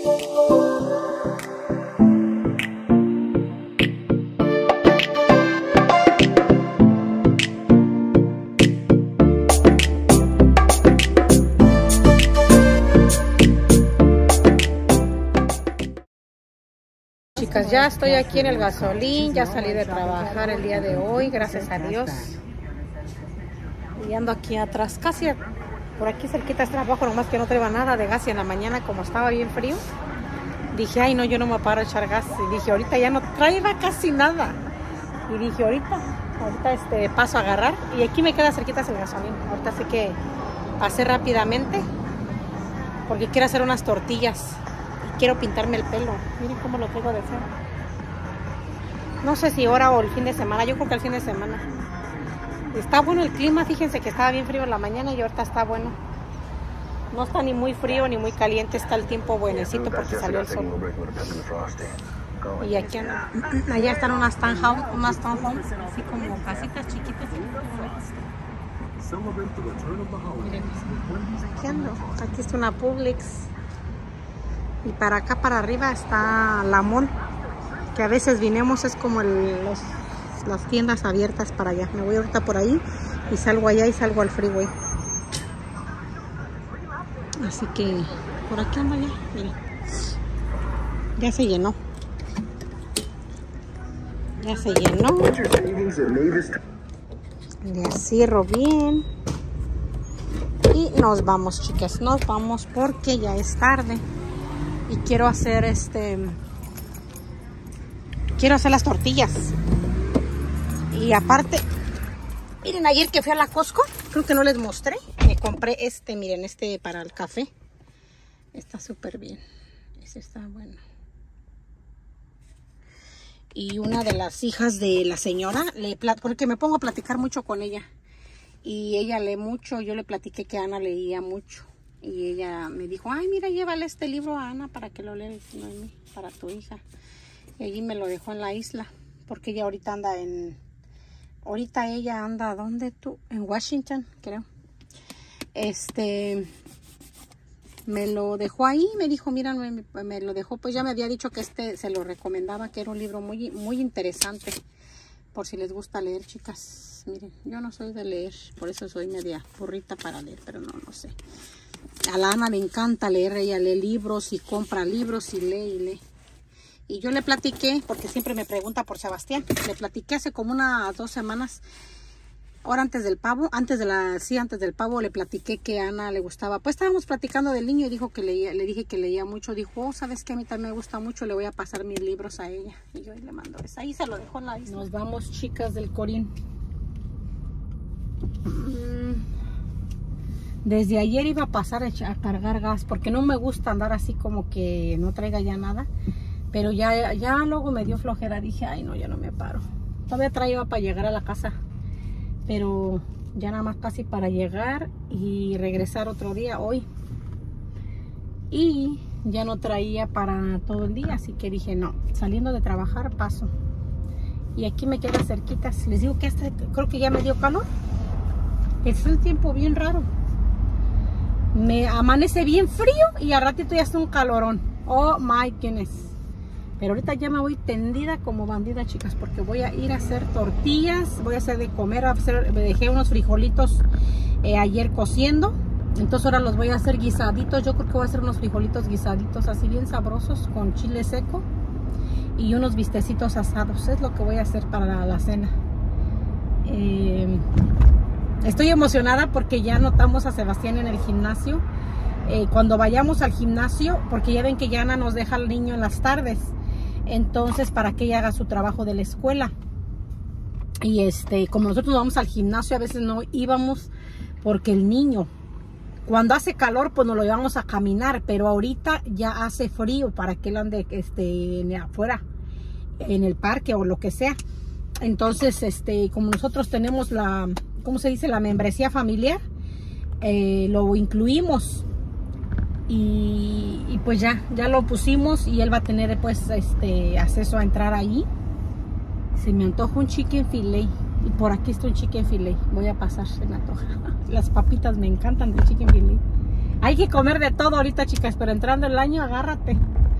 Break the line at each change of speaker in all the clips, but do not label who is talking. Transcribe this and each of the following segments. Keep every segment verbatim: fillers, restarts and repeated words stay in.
Chicas, ya estoy aquí en el gasolín, ya salí de trabajar el día de hoy, gracias a Dios. Y ando aquí atrás, casi por aquí cerquita está trabajo, nomás que no traía nada de gas y en la mañana como estaba bien frío, dije, ay no, yo no me paro a echar gas. Y dije, ahorita ya no traiga casi nada. Y dije, ahorita, ahorita este, paso a agarrar. Y aquí me queda cerquita el gasolín. Ahorita sí que pasé rápidamente porque quiero hacer unas tortillas. Quiero pintarme el pelo. Miren cómo lo tengo de feo. No sé si ahora o el fin de semana. Yo creo que el fin de semana. Está bueno el clima. Fíjense que estaba bien frío en la mañana y ahorita está bueno. No está ni muy frío ni muy caliente. Está el tiempo buenecito porque salió el sol. Y aquí allá están unas townhomes, unas townhomes, así como casitas chiquitas. Miren, aquí ando. Aquí está una Publix. Y para acá, para arriba, está Lamont, que a veces vinimos, es como el, los, las tiendas abiertas para allá. Me voy ahorita por ahí y salgo allá y salgo al freeway. Así que por aquí ando ya, miren. Ya se llenó. Ya se llenó. Le cierro bien. Y nos vamos, chicas, nos vamos porque ya es tarde. Y quiero hacer este quiero hacer las tortillas. Y aparte, miren, ayer que fui a la Costco, creo que no les mostré, me compré este, miren, este para el café. Está súper bien. Este está bueno. Y una de las hijas de la señora, le porque me pongo a platicar mucho con ella. Y ella lee mucho, yo le platiqué que Ana leía mucho. Y ella me dijo, ay, mira, llévale este libro a Ana para que lo lea, para tu hija. Y allí me lo dejó en la isla, porque ella ahorita anda en... Ahorita ella anda, ¿dónde tú? En Washington, creo. Este... Me lo dejó ahí, me dijo, mira, me, me lo dejó, pues ya me había dicho que este se lo recomendaba, que era un libro muy, muy interesante. Por si les gusta leer, chicas. Miren, yo no soy de leer, por eso soy media burrita para leer, pero no, no sé. A la Ana le encanta leer, ella lee libros y compra libros y lee y lee. Y yo le platiqué, porque siempre me pregunta por Sebastián, le platiqué hace como unas dos semanas, ahora antes del pavo, antes de la, sí, antes del pavo le platiqué que a Ana le gustaba. Pues estábamos platicando del niño y dijo que leía, le dije que leía mucho, dijo, oh, sabes que a mí también me gusta mucho, le voy a pasar mis libros a ella. Y yo ahí le mando eso, ahí se lo dejo en la isla. Nos vamos, chicas del Corín. Desde ayer iba a pasar a, echar, a cargar gas, porque no me gusta andar así como que no traiga ya nada. Pero ya, ya luego me dio flojera, dije, ay no, ya no me paro. Todavía traía para llegar a la casa, pero ya nada más casi para llegar y regresar otro día hoy. Y ya no traía para todo el día, así que dije, no, saliendo de trabajar paso. Y aquí me queda cerquitas. Les digo que este, creo que ya me dio calor. Es un tiempo bien raro. Me amanece bien frío y al ratito ya está un calorón. Oh my goodness. Pero ahorita ya me voy tendida como bandida, chicas, porque voy a ir a hacer tortillas, voy a hacer de comer, a hacer, me dejé unos frijolitos eh, ayer cociendo, entonces ahora los voy a hacer guisaditos. Yo creo que voy a hacer unos frijolitos guisaditos así bien sabrosos con chile seco y unos bistecitos asados. Es lo que voy a hacer para la, la cena. Eh, estoy emocionada porque ya notamos a Sebastián en el gimnasio. Eh, cuando vayamos al gimnasio, porque ya ven que ya Ana nos deja al niño en las tardes, entonces para que ella haga su trabajo de la escuela. Y este, como nosotros vamos al gimnasio, a veces no íbamos porque el niño, cuando hace calor, pues nos lo llevamos a caminar, pero ahorita ya hace frío para que él ande este, afuera, en el parque o lo que sea. Entonces, este, como nosotros tenemos la, ¿cómo se dice? La membresía familiar, eh, lo incluimos. Y, y pues ya, ya lo pusimos y él va a tener pues este acceso a entrar ahí. Se me antoja un chicken filet y por aquí está un chicken filet. Voy a pasar, se me antoja. Las papitas me encantan del chicken filet. Hay que comer de todo ahorita, chicas, pero entrando el año, agárrate.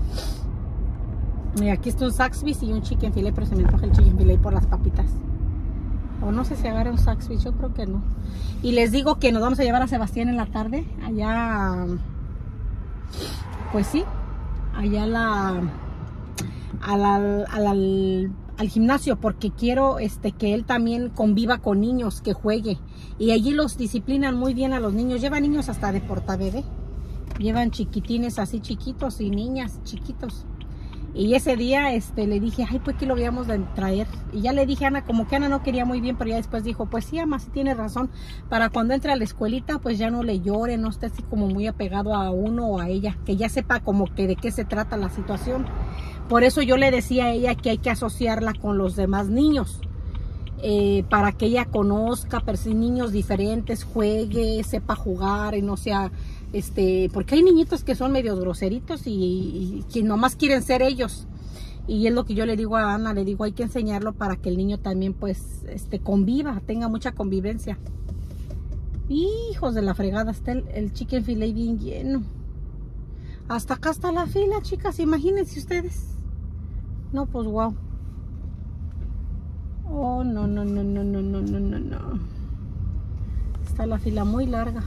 Y aquí está un Zaxby's y un chicken filet, pero se me antoja el chicken filet por las papitas. O no sé si agarre un Zaxby's, yo creo que no. Y les digo que nos vamos a llevar a Sebastián en la tarde, allá, pues sí, allá a la, a la, a la, al, al gimnasio, porque quiero este, que él también conviva con niños, que juegue. Y allí los disciplinan muy bien a los niños, llevan niños hasta de portabebé, llevan chiquitines así chiquitos y niñas chiquitos. Y ese día este, le dije, ay, pues que lo habíamos de traer. Y ya le dije a Ana, como que Ana no quería muy bien, pero ya después dijo, pues sí, Ama, sí tiene razón. Para cuando entre a la escuelita, pues ya no le llore, no esté así como muy apegado a uno o a ella. Que ya sepa como que de qué se trata la situación. Por eso yo le decía a ella que hay que asociarla con los demás niños. Eh, para que ella conozca, pero sí, niños diferentes, juegue, sepa jugar y no sea... Este, porque hay niñitos que son medios groseritos y, y que nomás quieren ser ellos. Y es lo que yo le digo a Ana, le digo, hay que enseñarlo para que el niño también pues este, conviva, tenga mucha convivencia. Hijos de la fregada, está el, el chicken filet bien lleno. Hasta acá está la fila, chicas, imagínense ustedes. No, pues wow. Oh, no, no, no, no, no, no, no, no, no. Está la fila muy larga.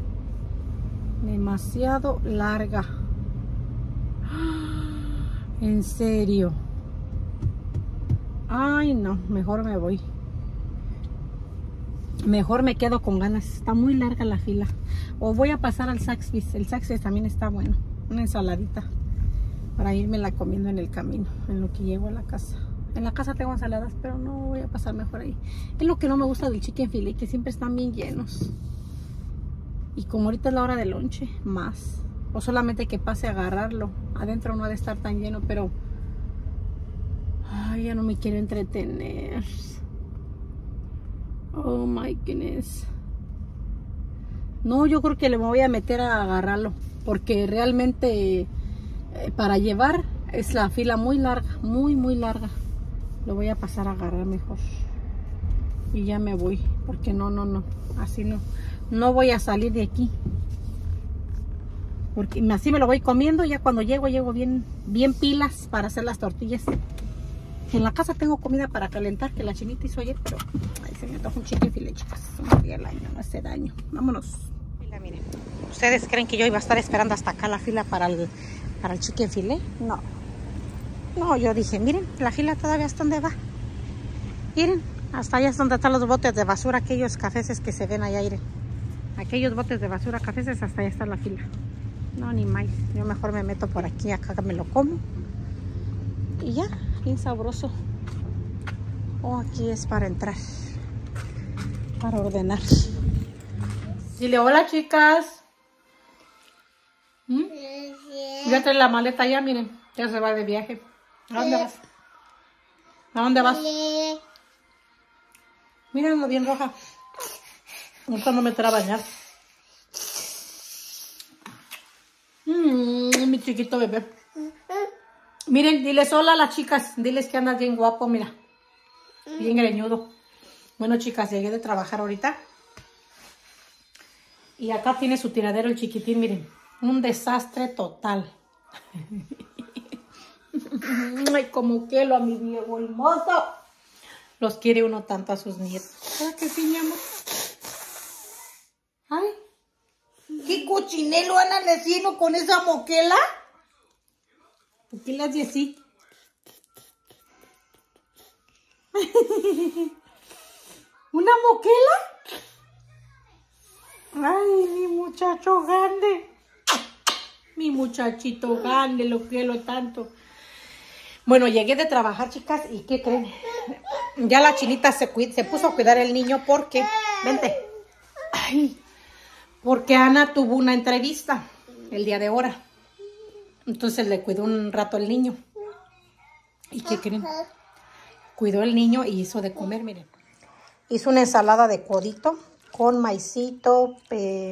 Demasiado larga. En serio. Ay, no, mejor me voy. Mejor me quedo con ganas. Está muy larga la fila. O voy a pasar al Zaxby's. El Zaxby's también está bueno. Una ensaladita para irme la comiendo en el camino, en lo que llego a la casa. En la casa tengo ensaladas, pero no voy a pasar mejor ahí. Es lo que no me gusta del chicken filet, que siempre están bien llenos. Y como ahorita es la hora del lonche, más. O solamente que pase a agarrarlo. Adentro no ha de estar tan lleno, pero... Ay, ya no me quiero entretener. Oh my goodness. No, yo creo que le voy a meter a agarrarlo. Porque realmente eh, para llevar es la fila muy larga. Muy, muy larga. Lo voy a pasar a agarrar mejor. Y ya me voy. Porque no, no, no. Así no. No voy a salir de aquí. Porque así me lo voy comiendo. Ya cuando llego, llego bien, bien pilas para hacer las tortillas. En la casa tengo comida para calentar, que la chinita hizo ayer, pero ahí se me antoja un chicken filet, chicas. Un día al año, no hace daño. Vámonos. Mira, miren. ¿Ustedes creen que yo iba a estar esperando hasta acá la fila para el, para el chicken filet? No. No, yo dije, miren, la fila todavía hasta dónde va. Miren, hasta allá es donde están los botes de basura, aquellos cafés que se ven allá, miren. Aquellos botes de basura, cafés, hasta allá está la fila. No, ni más. Yo mejor me meto por aquí, acá me lo como. Y ya, bien sabroso. Oh, aquí es para entrar. Para ordenar. Dile hola, chicas. ¿Mm? Ya trae la maleta ya, miren. Ya se va de viaje. ¿A dónde vas? ¿A dónde vas? Mírenlo bien roja. Ahorita no me meterá a bañar. Mmm, mi chiquito bebé. Miren, diles hola a las chicas. Diles que andas bien guapo, mira. Bien greñudo. Bueno, chicas, llegué de trabajar ahorita. Y acá tiene su tiradero el chiquitín, miren. Un desastre total. Ay, como que lo a mi viejo hermoso. Los quiere uno tanto a sus nietos. ¿Sabes qué sí, mi amor? Ay. ¿Qué cochinelo Ana le hicieron con esa moquela? ¿Por qué le hace así? ¿Una moquela? Ay, mi muchacho grande. Mi muchachito grande, lo quiero tanto. Bueno, llegué de trabajar, chicas, ¿y qué creen? Ya la chinita se, se puso a cuidar el niño porque... Vente. Ay, porque Ana tuvo una entrevista el día de ahora. Entonces le cuidó un rato el niño. ¿Y qué creen? Cuidó el niño y hizo de comer, miren. Hizo una ensalada de codito con maicito. Eh,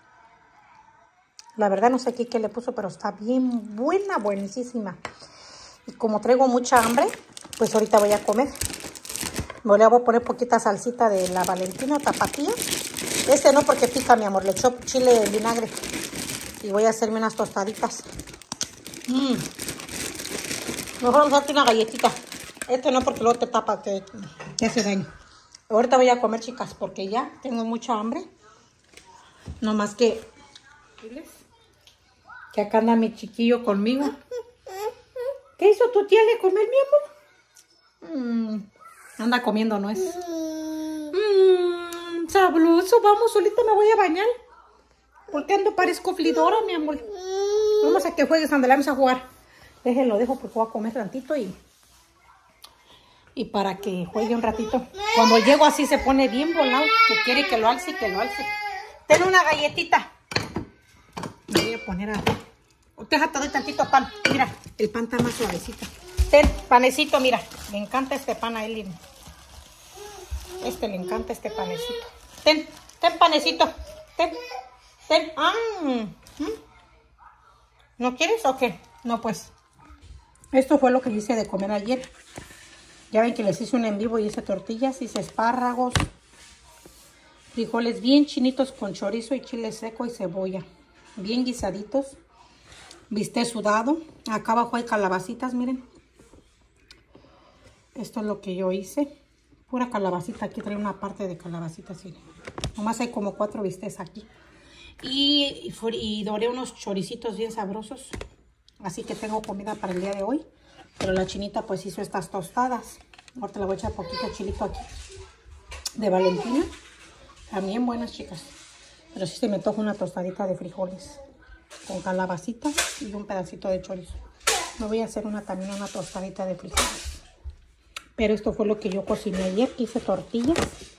la verdad no sé qué, qué le puso, pero está bien buena, buenísima. Y como traigo mucha hambre, pues ahorita voy a comer. Me le voy a poner poquita salsita de la Valentina tapatía. Este no porque pica, mi amor, le echó chile en vinagre. y voy a hacerme unas tostaditas. Mmm. Mejor usarte una galletita. Este no, porque luego te tapa, te, te hace daño. Ahorita voy a comer, chicas, porque ya tengo mucha hambre. No más que... Que acá anda mi chiquillo conmigo. ¿Qué hizo tu tía de comer, mi amor? Mm, anda comiendo nuez. Mmm, sabroso. Vamos, solita me voy a bañar. Porque ando parezco flidora, mi amor. Vamos a que juegues, anda, vamos a jugar. Déjenlo, dejo porque voy a comer tantito y... Y para que juegue un ratito. Cuando llego así se pone bien volado. Que quiere que lo alce, que lo alce. Ten una galletita. Me voy a poner a... Déjate, doy tantito pan. Mira, el pan está más suavecito. Ten, panecito, mira. Me encanta este pan a él. Este le encanta este panecito. Ten, ten panecito. Ten, ten. Ah, ¿no quieres o qué? No, pues. Esto fue lo que hice de comer ayer. Ya ven que les hice un en vivo y hice tortillas, hice espárragos, frijoles bien chinitos con chorizo y chile seco y cebolla. Bien guisaditos. Bistec sudado. Acá abajo hay calabacitas, miren. Esto es lo que yo hice. Pura calabacita. Aquí trae una parte de calabacitas, miren. Nomás hay como cuatro bistecs aquí. Y, y, y doré unos choricitos bien sabrosos. Así que tengo comida para el día de hoy. Pero la chinita pues hizo estas tostadas. Ahorita le voy a echar poquito chilito aquí. De Valentina. También buenas, chicas. Pero sí se me antoja una tostadita de frijoles. Con calabacita y un pedacito de chorizo. Me voy a hacer una también una tostadita de frijoles. Pero esto fue lo que yo cociné ayer. Hice tortillas.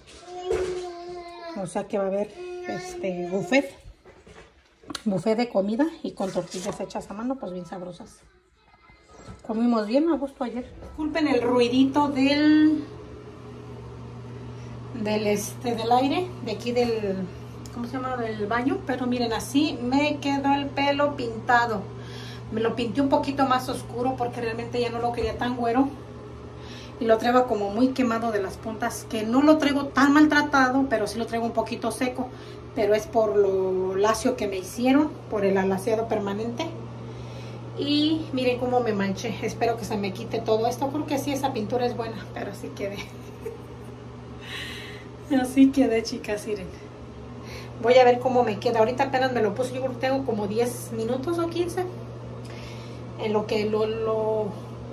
O sea que va a haber este buffet. Buffet de comida y con tortillas hechas a mano, pues bien sabrosas. Comimos bien a gusto ayer. Disculpen el ruidito del del este del aire, de aquí del, ¿cómo se llama? Del baño. Pero miren, así me quedó el pelo pintado. Me lo pinté un poquito más oscuro porque realmente ya no lo quería tan güero. Y lo traigo como muy quemado de las puntas, que no lo traigo tan maltratado, pero sí lo traigo un poquito seco. Pero es por lo lacio que me hicieron, por el alaciado permanente. Y miren cómo me manché. Espero que se me quite todo esto. Creo que sí, esa pintura es buena, pero así quedé. Así quedé, chicas, miren. Voy a ver cómo me queda. Ahorita apenas me lo puse. Yo creo que tengo como diez minutos o quince. En lo que lo, lo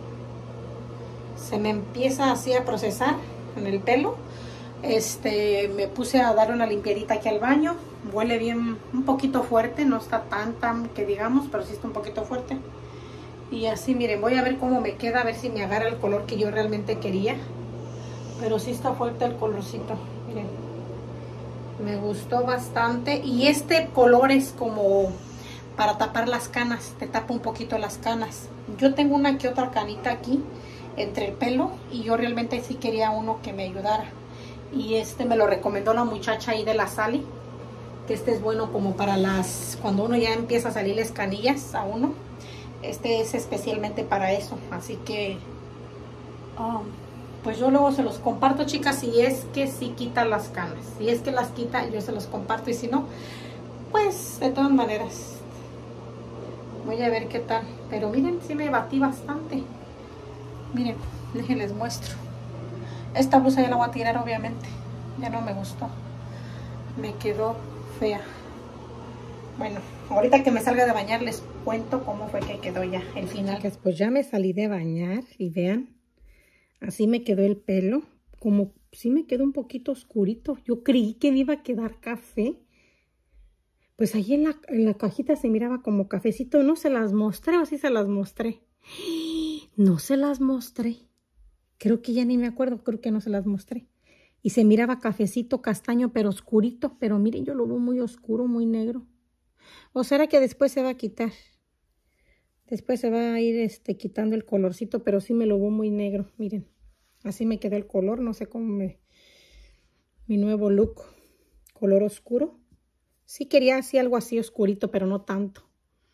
se me empieza así a procesar en el pelo. Este, me puse a dar una limpiadita aquí al baño. Huele bien, un poquito fuerte. No está tan, tan que digamos, pero sí está un poquito fuerte. Y así, miren, voy a ver cómo me queda. A ver si me agarra el color que yo realmente quería. Pero sí está fuerte el colorcito. Miren, me gustó bastante. Y este color es como para tapar las canas. Te tapa un poquito las canas. Yo tengo una que otra canita aquí entre el pelo. Y yo realmente sí quería uno que me ayudara. Y este me lo recomendó la muchacha ahí de la Sally. Que este es bueno como para las... Cuando uno ya empieza a salirles canillas a uno. Este es especialmente para eso. Así que... Um, pues yo luego se los comparto, chicas. Si es que sí quita las canas. Si es que las quita, yo se los comparto. Y si no, pues de todas maneras. Voy a ver qué tal. Pero miren, sí me batí bastante. Miren, déjenles muestro. Esta blusa ya la voy a tirar, obviamente. Ya no me gustó. Me quedó fea. Bueno, ahorita que me salga de bañar les cuento cómo fue que quedó ya el final. Pues ya me salí de bañar y vean. Así me quedó el pelo. Como sí me quedó un poquito oscurito. Yo creí que me iba a quedar café. Pues ahí en la, en la cajita se miraba como cafecito. No se las mostré o sí se las mostré. No se las mostré. Creo que ya ni me acuerdo, creo que no se las mostré. Y se miraba cafecito, castaño, pero oscurito. Pero miren, yo lo veo muy oscuro, muy negro. ¿O será que después se va a quitar? Después se va a ir este, quitando el colorcito, pero sí me lo veo muy negro. Miren, así me quedó el color. No sé cómo me... Mi nuevo look. Color oscuro. Sí quería así algo así oscurito, pero no tanto.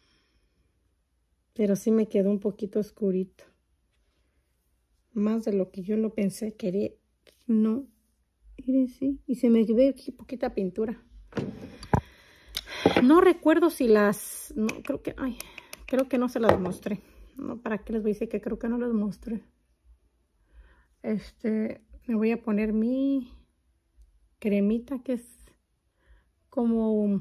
Pero sí me quedó un poquito oscurito. Más de lo que yo lo pensé, quería, no, miren, sí, y se me ve aquí poquita pintura. No recuerdo si las... No, creo que... Ay, creo que no se las mostré. No, ¿para qué les voy a decir que creo que no les mostré? Este... Me voy a poner mi cremita, que es como...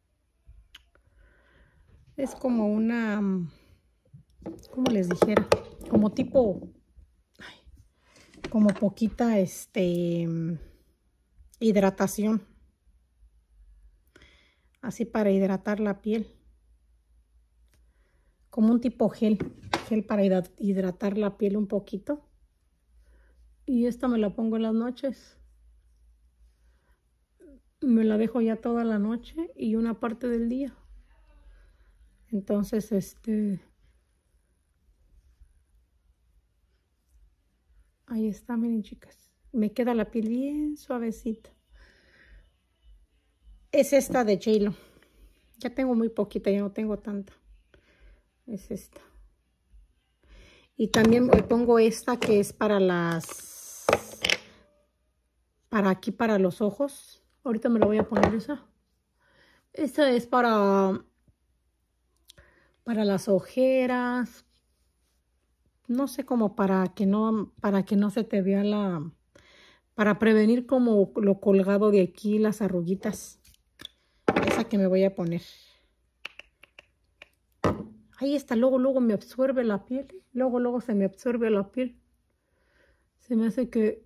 Es como una... ¿Cómo les dijera? Como tipo... Ay, como poquita, este... hidratación. Así para hidratar la piel. Como un tipo gel. Gel para hidratar la piel un poquito. Y esta me la pongo en las noches. Me la dejo ya toda la noche y una parte del día. Entonces, este... ahí está, miren, chicas. Me queda la piel bien suavecita. Es esta de J Lo. Ya tengo muy poquita, ya no tengo tanta. Es esta. Y también me pongo esta que es para las... Para aquí, para los ojos. Ahorita me la voy a poner esa. Esta es para... Para las ojeras. No sé, como para que no... Para que no se te vea la... Para prevenir como lo colgado de aquí, las arruguitas. Esa que me voy a poner. Ahí está, luego, luego me absorbe la piel. Luego, luego se me absorbe la piel. Se me hace que...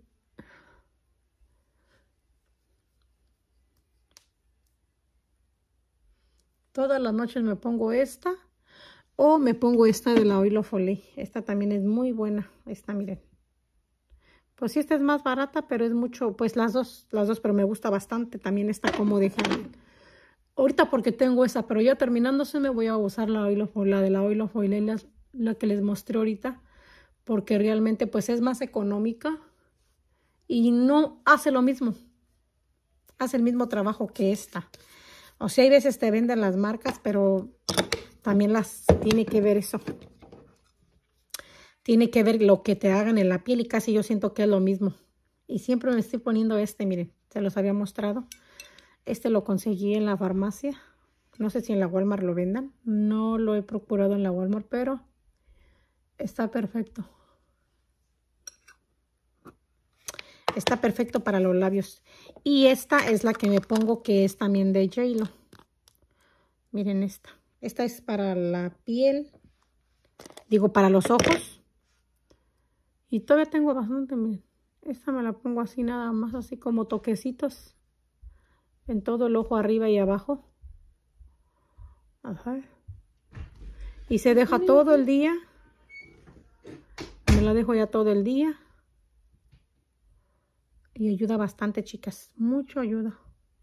Todas las noches me pongo esta. O me pongo esta de la Oil of Olay. Esta también es muy buena. Esta, miren. Pues sí, esta es más barata, pero es mucho... Pues las dos, las dos, pero me gusta bastante. También está como de gel. Ahorita porque tengo esa, pero ya terminándose me voy a usar la, Oil of, la de la Oil of Olay, la, la que les mostré ahorita. Porque realmente pues es más económica. Y no hace lo mismo. Hace el mismo trabajo que esta. O sea, hay veces te venden las marcas, pero también las tiene que ver eso. Tiene que ver lo que te hagan en la piel y casi yo siento que es lo mismo. Y siempre me estoy poniendo este, miren, se los había mostrado. Este lo conseguí en la farmacia. No sé si en la Walmart lo vendan. No lo he procurado en la Walmart, pero está perfecto. Está perfecto para los labios. Y esta es la que me pongo, que es también de J Lo. Miren esta. Esta es para la piel. Digo, para los ojos. Y todavía tengo bastante, miren. Esta me la pongo así nada más, así como toquecitos. En todo el ojo, arriba y abajo. Ajá. Y se deja todo el día. Me la dejo ya todo el día. Y ayuda bastante, chicas. Mucho ayuda.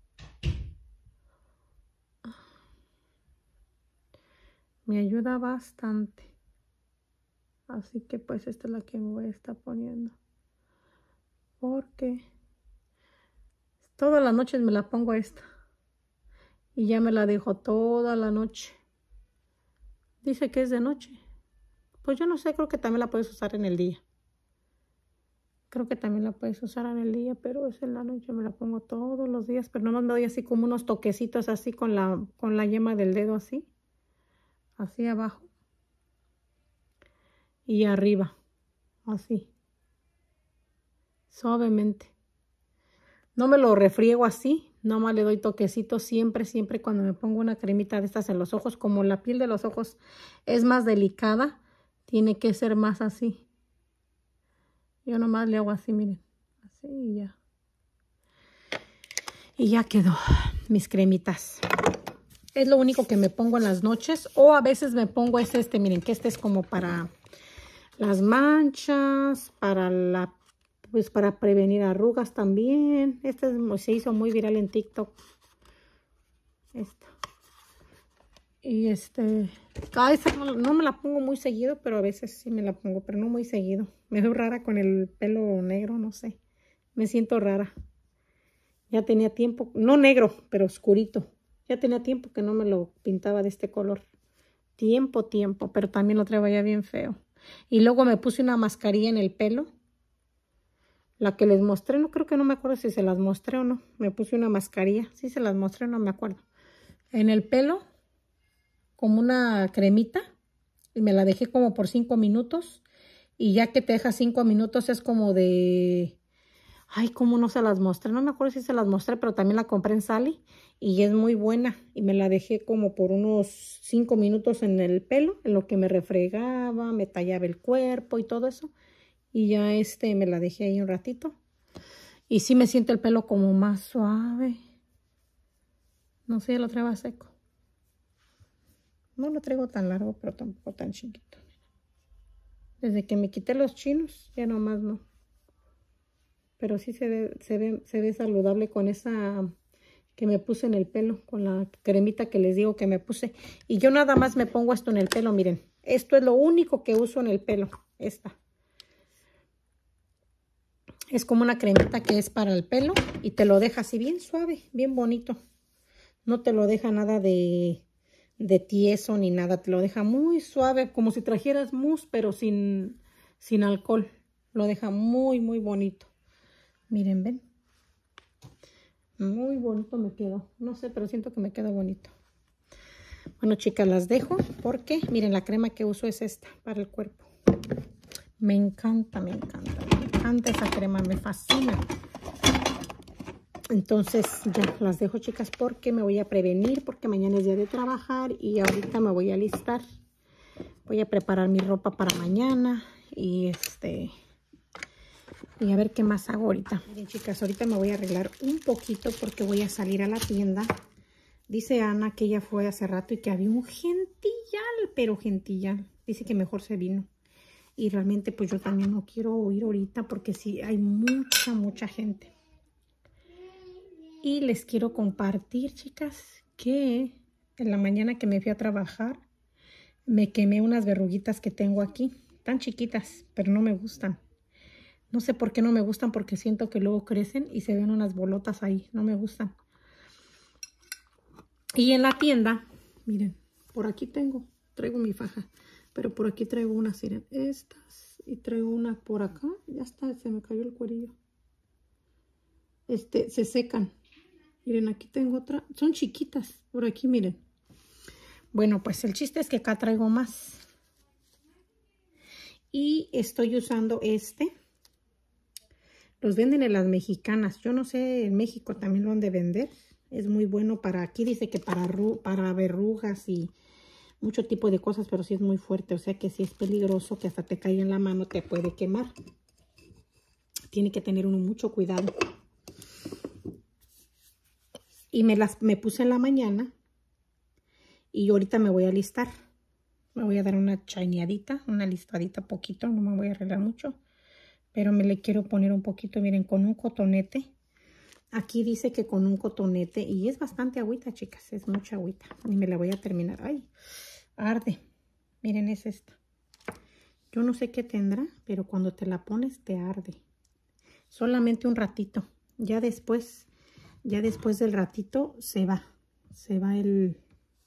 Me ayuda bastante. Así que pues esta es la que me voy a estar poniendo. Porque todas las noches me la pongo esta. Y ya me la dejo toda la noche. Dice que es de noche. Pues yo no sé, creo que también la puedes usar en el día. Creo que también la puedes usar en el día, pero es en la noche. Me la pongo todos los días, pero no me doy así como unos toquecitos así con la, con la yema del dedo así. Así abajo. Y arriba. Así. Suavemente. No me lo refriego así. Nada más le doy toquecitos siempre, siempre cuando me pongo una cremita de estas en los ojos. Como la piel de los ojos es más delicada, tiene que ser más así. Yo nomás le hago así, miren. Así y ya. Y ya quedó mis cremitas. Es lo único que me pongo en las noches. O a veces me pongo este, este, miren, que este es como para las manchas, para la, pues para prevenir arrugas también. Este es, se hizo muy viral en TikTok. Esta. Y este, cada vez no, no me la pongo muy seguido, pero a veces sí me la pongo, pero no muy seguido. Me veo rara con el pelo negro, no sé. Me siento rara. Ya tenía tiempo, no negro, pero oscurito. Ya tenía tiempo que no me lo pintaba de este color. Tiempo, tiempo, pero también lo traía ya bien feo. Y luego me puse una mascarilla en el pelo. La que les mostré, no creo que no me acuerdo si se las mostré o no. Me puse una mascarilla, sí se las mostré, no me acuerdo. en el pelo como una cremita y me la dejé como por cinco minutos. Y ya que te deja cinco minutos es como de... Ay, cómo no se las mostré. No me acuerdo si se las mostré, pero también la compré en Sally. Y es muy buena. Y me la dejé como por unos cinco minutos en el pelo. En lo que me refregaba, me tallaba el cuerpo y todo eso. Y ya este me la dejé ahí un ratito. Y sí me siento el pelo como más suave. No sé, ya lo traigo a seco. No lo traigo tan largo, pero tampoco tan chiquito. Desde que me quité los chinos, ya nomás no. Pero sí se ve, se ve, se ve saludable con esa que me puse en el pelo. Con la cremita que les digo que me puse. Y yo nada más me pongo esto en el pelo, miren. Esto es lo único que uso en el pelo. Esta. Es como una cremita que es para el pelo. Y te lo deja así bien suave, bien bonito. No te lo deja nada de... de tieso ni nada, te lo deja muy suave, como si trajeras mousse, pero sin, sin alcohol. Lo deja muy, muy bonito. Miren, ven. Muy bonito me quedó. No sé, pero siento que me queda bonito. Bueno, chicas, las dejo porque, miren, la crema que uso es esta para el cuerpo. Me encanta, me encanta. Me encanta esa crema, me fascina. Entonces ya las dejo, chicas, porque me voy a prevenir, porque mañana es día de trabajar y ahorita me voy a alistar. Voy a preparar mi ropa para mañana y este y a ver qué más hago ahorita. Miren, chicas, ahorita me voy a arreglar un poquito porque voy a salir a la tienda. Dice Ana que ella fue hace rato y que había un gentillal, pero gentillal. Dice que mejor se vino. Y realmente pues yo también no quiero ir ahorita porque sí hay mucha, mucha gente. Y les quiero compartir, chicas, que en la mañana que me fui a trabajar, me quemé unas verruguitas que tengo aquí. Tan chiquitas, pero no me gustan. No sé por qué no me gustan, porque siento que luego crecen y se ven unas bolotas ahí. No me gustan. Y en la tienda, miren, por aquí tengo, traigo mi faja. Pero por aquí traigo unas, miren, estas. Y traigo una por acá. Ya está, se me cayó el cuerillo. Este, se secan. Miren, aquí tengo otra. Son chiquitas. Por aquí, miren. Bueno, pues el chiste es que acá traigo más. Y estoy usando este. Los venden en las mexicanas. Yo no sé, en México también lo han de vender. Es muy bueno para... Aquí dice que para, para verrugas y mucho tipo de cosas, pero sí es muy fuerte. O sea que sí es peligroso, que hasta te caiga en la mano, te puede quemar. Tiene que tener uno mucho cuidado. Y me las me puse en la mañana. Y ahorita me voy a alistar. Me voy a dar una chañadita, una listadita poquito. No me voy a arreglar mucho. Pero me le quiero poner un poquito, miren, con un cotonete. Aquí dice que con un cotonete. Y es bastante agüita, chicas. Es mucha agüita. Y me la voy a terminar. Ay, arde. Miren, es esta. Yo no sé qué tendrá, pero cuando te la pones te arde. Solamente un ratito. Ya después, ya después del ratito se va. Se va el...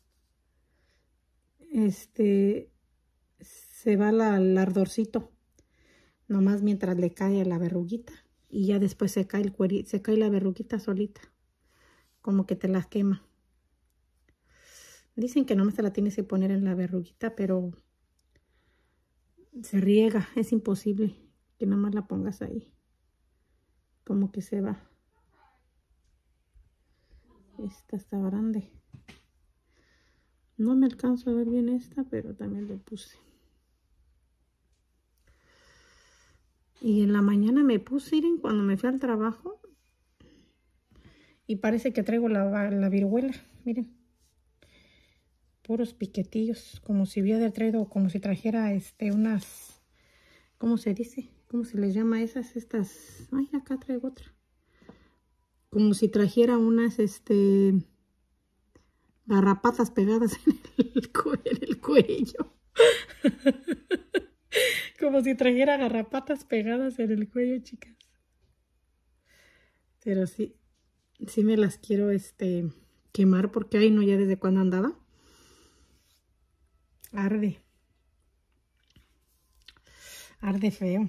Este... Se va la, el ardorcito. Nomás mientras le cae la verruguita. Y ya después se cae el cuerito, se cae la verruguita solita. Como que te la quema. Dicen que no se la tienes que poner en la verruguita, pero se riega. Es imposible que nada más la pongas ahí. Como que se va. Esta está grande. No me alcanzo a ver bien esta, pero también le puse. Y en la mañana me puse, miren, cuando me fui al trabajo. Y parece que traigo la, la viruela, miren. Puros piquetillos, como si hubiera traído, como si trajera este, unas, ¿cómo se dice? ¿Cómo se les llama esas? Estas, ay, acá traigo otra. Como si trajera unas, este, garrapatas pegadas en el, en el cuello. Como si trajera garrapatas pegadas en el cuello, chicas. Pero sí, sí me las quiero, este, quemar porque, ay, no, ya desde cuando andaba. Arde. Arde feo.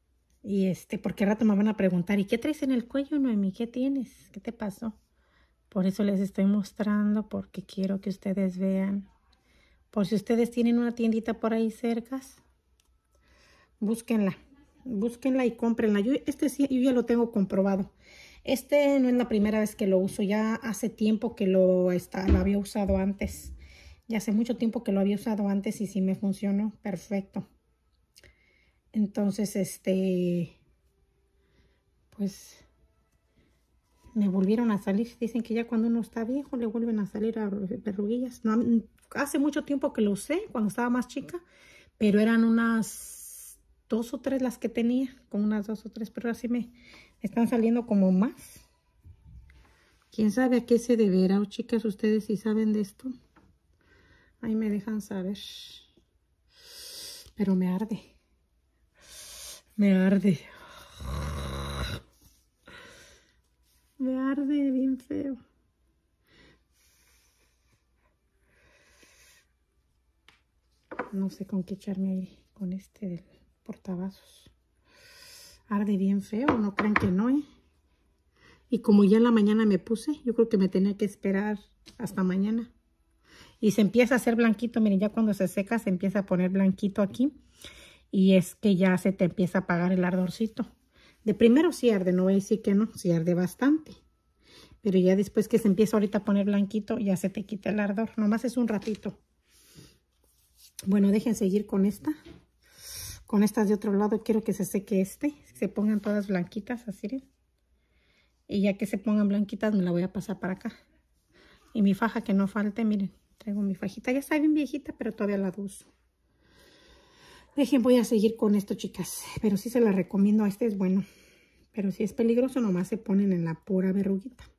Y este, porque al rato me van a preguntar, ¿y qué traes en el cuello, Noemi? ¿Qué tienes? ¿Qué te pasó? Por eso les estoy mostrando, porque quiero que ustedes vean. Por si ustedes tienen una tiendita por ahí cerca, búsquenla. Búsquenla y cómprenla. Yo, este sí, yo ya lo tengo comprobado. Este no es la primera vez que lo uso. Ya hace tiempo que lo, está, lo había usado antes. Ya hace mucho tiempo que lo había usado antes y sí me funcionó perfecto. Entonces, este... pues... me volvieron a salir. Dicen que ya cuando uno está viejo le vuelven a salir a verruguillas. No, hace mucho tiempo que lo usé, cuando estaba más chica. Pero eran unas dos o tres las que tenía. Con unas dos o tres. Pero así me están saliendo como más. ¿Quién sabe a qué se deberá? O chicas, ustedes si saben de esto. Ahí me dejan saber. Pero me arde. Me arde. Me arde bien feo. No sé con qué echarme ahí. Con este del portavasos. Arde bien feo. No crean que no, ¿eh? Y como ya en la mañana me puse, yo creo que me tenía que esperar hasta mañana. Y se empieza a hacer blanquito. Miren, ya cuando se seca se empieza a poner blanquito aquí. Y es que ya se te empieza a apagar el ardorcito. De primero sí arde, no voy a decir que no. Sí arde bastante. Pero ya después que se empieza ahorita a poner blanquito, ya se te quita el ardor. Nomás es un ratito. Bueno, dejen seguir con esta. Con estas de otro lado quiero que se seque este. Se pongan todas blanquitas, así. ¿Ven? Y ya que se pongan blanquitas me la voy a pasar para acá. Y mi faja que no falte, miren. Traigo mi fajita. Ya está bien viejita, pero todavía la uso. Dejen, voy a seguir con esto, chicas. Pero sí se la recomiendo. Este es bueno. Pero si es peligroso, nomás se ponen en la pura verruguita.